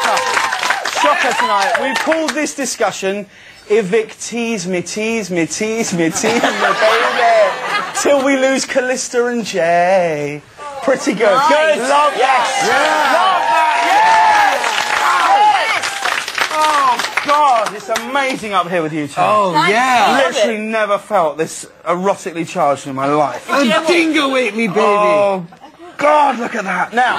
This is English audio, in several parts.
Shocker tonight. We've called this discussion Evic-Tease, me tease, me tease, me tease, me baby. Till we lose Calista and Jay. Pretty good. Nice. Good. Love that. Yeah. Love that. Yes. Oh, God. It's amazing up here with you two. Oh, yeah. Literally never felt this erotically charged in my life. A dingo ate me, baby. Oh, God, look at that. Now.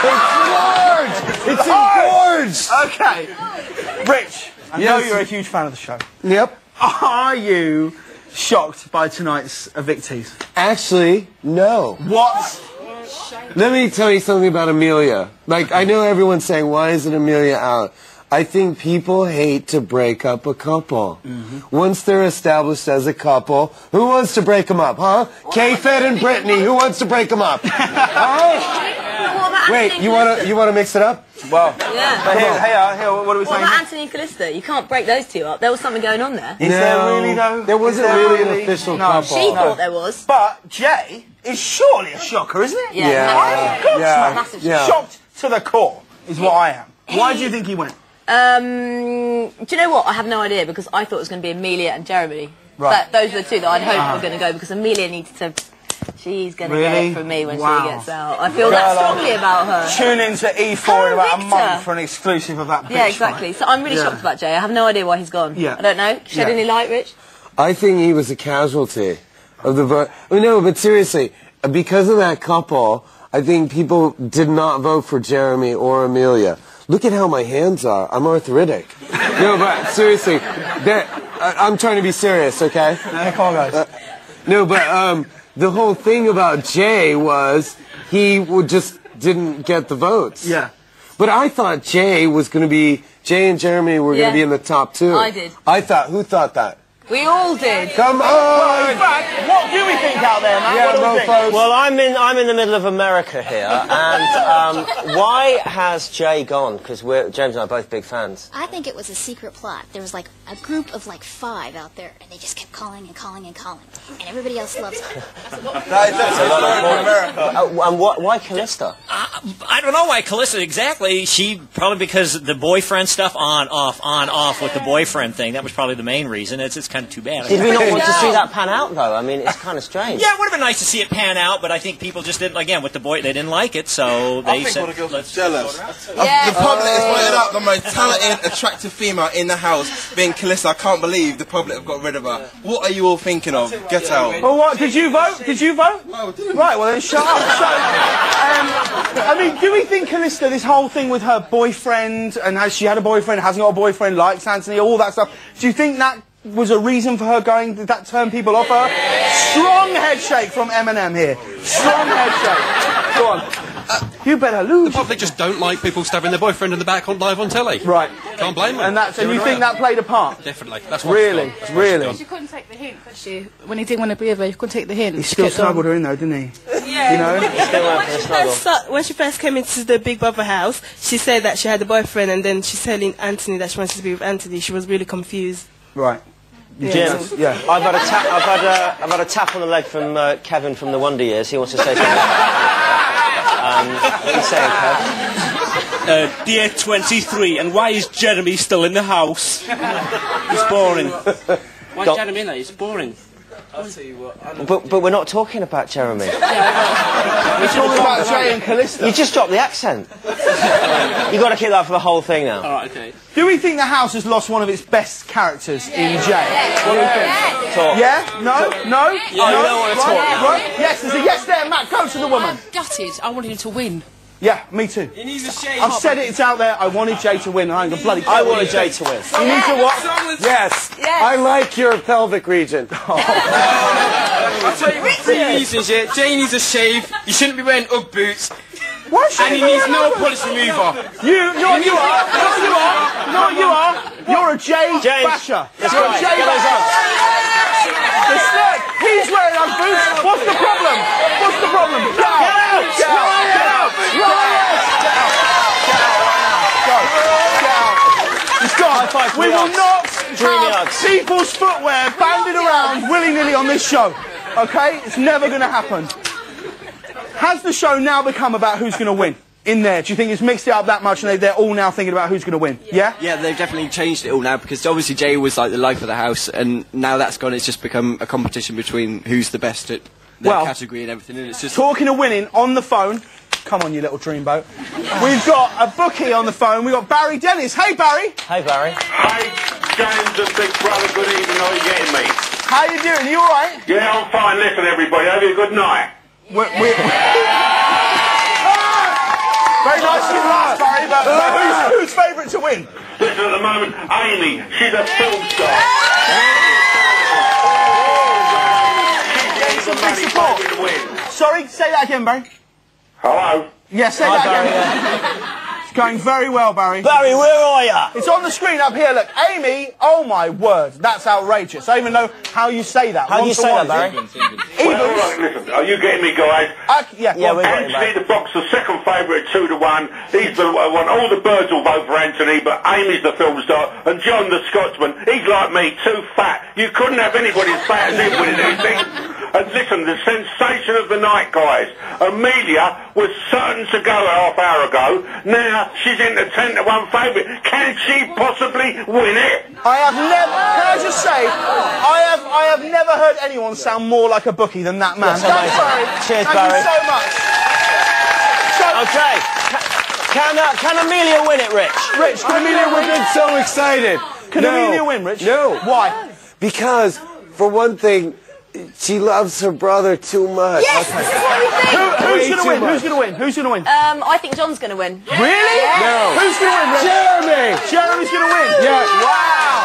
It's engorged. Okay. Rich, I know you're a huge fan of the show. Yep. Are you shocked by tonight's Evic-Tease? Actually, no. What? Let me tell you something about Amelia. Like, I know everyone's saying, why isn't Amelia out? I think people hate to break up a couple. Once they're established as a couple, who wants to break them up, huh? K-Fed and Brittany, who wants to break them up? Huh? Wait, you wanna mix it up? Well, Yeah. here, what are we What saying? about Anthony and Calista? You can't break those two up. There was something going on there. Is there really, though? There wasn't Is there really an official couple. She thought there was. But Jay is surely a shocker, isn't it? Yeah. Massive shocked to the core is what I am. Why do you think he went? Do you know what? I have no idea because I thought it was going to be Amelia and Jeremy. Right. Those were the two that I'd hoped were going to go because Amelia needs to... She's going to get it from me when she gets out. I feel that strongly about her. Tune in to E4 in about a month for an exclusive of that bitch. Yeah, exactly. So I'm really shocked about Jay. I have no idea why he's gone. Yeah. I don't know. Shed any light, Rich? I think he was a casualty of the vote. No, but seriously, because of that couple, I think people did not vote for Jeremy or Amelia. Look at how my hands are. I'm arthritic. No, but seriously, I'm trying to be serious, okay? Come on, guys. No, but the whole thing about Jay was he just didn't get the votes. Yeah. But I thought Jay and Jeremy were going to be in the top two. I did. Who thought that? We all did. Come on! Well, in fact, what do we think out there, man? Yeah, what do we think? folks. Well, I'm in the middle of America here, and why has Jay gone? Because James and I are both big fans. I think it was a secret plot. There was like a group of like 5 out there, and they just kept calling and calling and calling, and everybody else loves her. That's a lot of America. And why Calista? I don't know why Calista exactly. She probably because the boyfriend stuff on off with the boyfriend thing. That was probably the main reason. It's kind of too bad. Did we not want to see that pan out though? I mean, it's kind of strange. Yeah, it would have been nice to see it pan out, but I think people just didn't. Again, with the boy, they didn't like it, so they said, "Let's jealous." Yeah. The public has voted up the most talented, attractive female in the house, being Calista. I can't believe the public have got rid of her. What are you all thinking of? Get out. Well, what? Did you vote? Did you vote? No, didn't. Right, well then shut up. So, I mean, do we think Calista, this whole thing with her boyfriend, and has she had a boyfriend, hasn't got a boyfriend, likes Anthony, all that stuff, do you think that was a reason for her going? Did that turn people off her? Strong head shake from Eminem here. Strong head shake. Go on. You better lose. The public just don't like people stabbing their boyfriend in the back live on telly. Right. Can't blame them. And you think that played a part? Definitely. That's why Really? That's why Really? She couldn't take the hint, could she? When he didn't want to be with her, he couldn't take the hint. He still snuggled her in though, didn't he? Yeah. You know? When she first came into the Big Brother house, she said that she had a boyfriend, and then she's telling Anthony that she wanted to be with Anthony. She was really confused. Right. Jim, Yeah. I've had a tap on the leg from Kevin from the Wonder Years. He wants to say something. What are you saying, Kev? Dear 23, and why is Jeremy still in the house? It's boring. Why is Jeremy in there? It's boring. I'll tell you what. But we're not talking about Jeremy. We're talking about Jay and Calista. You just dropped the accent. You've got to keep that for the whole thing now. All right, okay. Do we think the house has lost one of its best characters in Jay? What do we think? Talk. Yeah? No? No? Yeah, you don't want to talk. Right? Yes, there's a yes there, Matt. Go to the woman. I'm gutted. I wanted him to win. Yeah, me too. He needs a shave. I've said it, it's out there. I wanted Jay to win. I ain't gonna bloody I wanted Jay to win. You need to what? Yes. I like your pelvic region. I'll tell you what Jay needs is Jay needs a shave. You shouldn't be wearing Ugg boots. Why should And he needs no polish remover. You are. You're a Jay basher. Let's You're go. a Jay Get those basher. Uggs. Look, he's wearing Ugg boots. What's the problem? What's the problem? Get out. Get out. Get out. Get out. He's gone. We will not have people's footwear banded around willy-nilly on this show. Okay? It's never going to happen. Has the show now become about who's going to win? in there? Do you think it's mixed it up that much and they're all now thinking about who's going to win? Yeah? Yeah, they've definitely changed it all now because obviously Jay was like the life of the house and now that's gone. It's just become a competition between who's the best at their category and everything. And it's just talking of winning on the phone. Come on, you little dreamboat. We've got a bookie on the phone. We've got Barry Dennis. Hey, Barry. Hey, Barry. Hey, James and Big Brother. Good evening. How are you getting me? How you doing? You all right? Yeah, I'm fine. Listen, everybody. Have you a good night. Very nice of you to ask, Barry, but who's favourite to win? Listen, at the moment, Amy. She's a film star. She's getting some big support. Sorry, say that again, Barry. Hello? Yeah, say that again. It's going very well, Barry. Barry, where are you? It's on the screen up here, look. Amy, oh my word, that's outrageous. I don't even know how you say that. How do you say that, Barry? Well, all right, listen, are you getting me, guys? Yeah, we're Anthony the Boxer, second favourite at 2-1. He's the one. All the birds will vote for Anthony, but Amy's the film star. And John the Scotsman, he's like me, too fat. You couldn't have anybody as fat as him winning anything. And listen, the sensation of the night, guys. Amelia was certain to go a half hour ago. Now she's in the 10-1 favourite. Can she possibly win it? I have never. Can I just say, I have never heard anyone sound more like a bookie than that man. Yes, Thanks, Barry. Cheers, Thank Barry. you so much. Okay. Can Amelia win it, Rich? Rich, can Amelia win? I'm so excited. Can Amelia win, Rich? No. Why? Because, for one thing, she loves her brother too much. Yes, this is what we think. Who's going to win? Who's going to win? Who's going to win? I think John's going to win. Really? Yeah. No. Who's going to win, Rich? Jeremy! Jeremy's going to win? Yeah. Wow.